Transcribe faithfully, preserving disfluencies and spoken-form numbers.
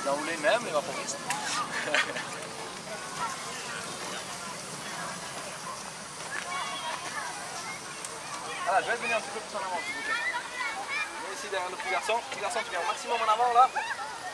Là où les mêmes, les vaporistes. Voilà, je vais venir un petit peu plus en avant, s'il vous plaît. Viens ici derrière le petit garçon. Petit garçon, tu viens au maximum en avant là.